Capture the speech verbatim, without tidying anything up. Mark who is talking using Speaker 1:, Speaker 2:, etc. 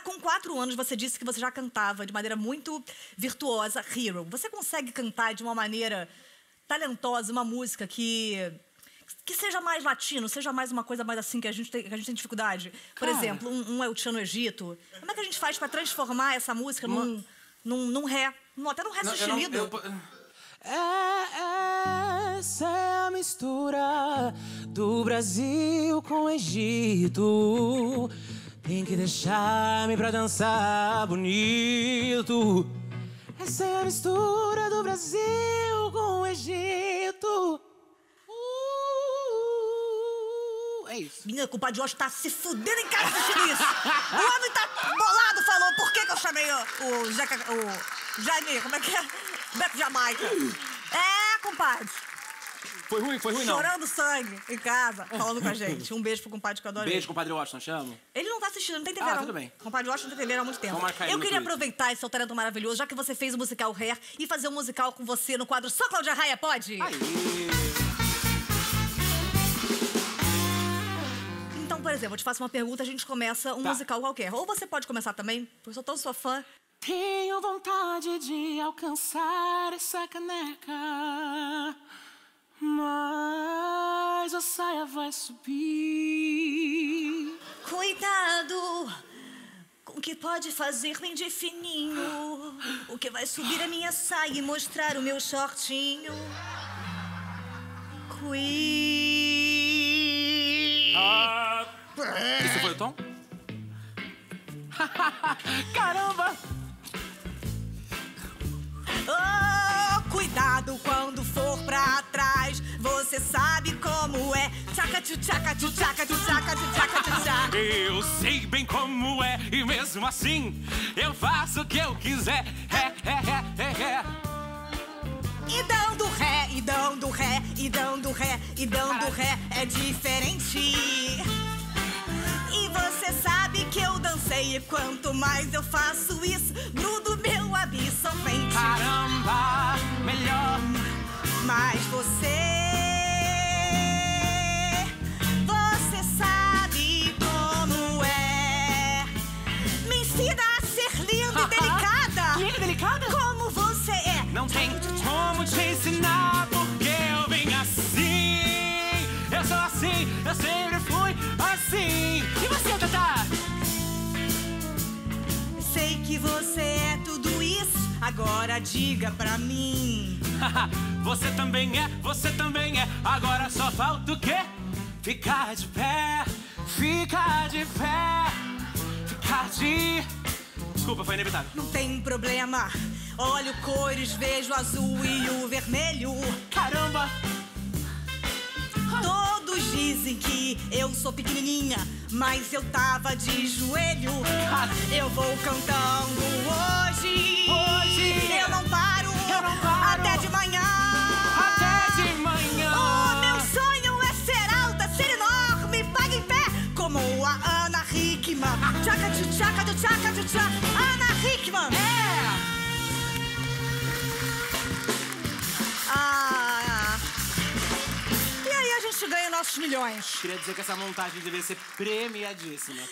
Speaker 1: Com quatro anos, você disse que você já cantava de maneira muito virtuosa Hero. Você consegue cantar de uma maneira talentosa uma música que... que seja mais latino, seja mais uma coisa mais assim que a gente tem, que a gente tem dificuldade? Por
Speaker 2: Cara.
Speaker 1: exemplo, um, um El Chan no Egito. Como é que a gente faz pra transformar essa música num, num, num ré? Num, até num ré
Speaker 2: Não, eu
Speaker 1: sustenido?
Speaker 2: não- eu- É, essa é a mistura do Brasil com o Egito. Tem que deixar-me pra dançar bonito. Essa é a mistura do Brasil com o Egito. Uh, é isso.
Speaker 1: Menina, o compadre Washington tá se fudendo em casa assistindo isso. O homem tá bolado, falou. Por que que eu chamei o, o, Jaca, o Jaime, como é que é? Beto Jamaica. É, compadre.
Speaker 2: Foi ruim, foi ruim não.
Speaker 1: Chorando sangue em casa, falando com a gente. Um beijo pro compadre que eu adoro.
Speaker 2: Beijo, compadre Washington, chamo.
Speaker 1: Ele não tá assistindo, não tem T V
Speaker 2: Ah,
Speaker 1: não.
Speaker 2: tudo bem.
Speaker 1: O compadre Washington não tem T V há muito tempo.
Speaker 2: Vamos marcar ele
Speaker 1: Eu
Speaker 2: no
Speaker 1: queria
Speaker 2: Twitter.
Speaker 1: aproveitar esse seu talento maravilhoso, já que você fez o musical Hair, e fazer um musical com você no quadro Só Cláudia Raia, pode?
Speaker 2: Aí.
Speaker 1: Então, por exemplo, eu te faço uma pergunta, a gente começa um
Speaker 2: Tá.
Speaker 1: musical qualquer. Ou você pode começar também, porque eu sou tão sua fã.
Speaker 2: Tenho vontade de alcançar essa caneca, mas a saia vai subir.
Speaker 1: Cuidado com o que pode fazer bem de fininho. O que vai subir a minha saia e mostrar o meu shortinho. Cui...
Speaker 2: Ah, esse foi o tom? Caramba!
Speaker 1: Oh, cuidado quando for pra trás. Você sabe como é. Tchaca tchu tchaca tchu tchaca tchu tchaca tchu tchaca tchu tchaca.
Speaker 2: Eu sei bem como é, e mesmo assim eu faço o que eu quiser. É, é, é, é, é.
Speaker 1: E dando ré, e dando ré, e dando ré, e dando ré é diferente. E você sabe que eu dancei, e quanto mais eu faço isso, grudo meu absorvente.
Speaker 2: Caramba, melhor.
Speaker 1: Mas você, você sabe como é. Me ensina a ser linda e delicada.
Speaker 2: Linda e delicada?
Speaker 1: Como você é.
Speaker 2: Não tem como te ensinar, porque eu vim assim. Eu sou assim, eu sempre fui assim. E você, Tatá?
Speaker 1: Sei que você é tudo isso, agora diga pra mim.
Speaker 2: Você também é, você também é. Agora só falta o quê? Ficar de pé, ficar de pé, ficar de... Desculpa, foi inevitável.
Speaker 1: Não tem problema, olho cores, vejo o azul e o vermelho.
Speaker 2: Caramba!
Speaker 1: Todos dizem que eu sou pequenininha, mas eu tava de joelho. Eu vou cantando hoje.
Speaker 2: Hoje.
Speaker 1: Eu não paro.
Speaker 2: Eu não paro.
Speaker 1: Até de manhã.
Speaker 2: Até de manhã.
Speaker 1: O meu sonho é ser alta, ser enorme, paga em pé, como a Ana Hickman. Tchaca tchu tchaca tchu tchaca tchu tchaca. Ana Hickman.
Speaker 2: É!
Speaker 1: Ah. E aí a gente ganha nossos milhões.
Speaker 2: Queria dizer que essa montagem deveria ser premiadíssima.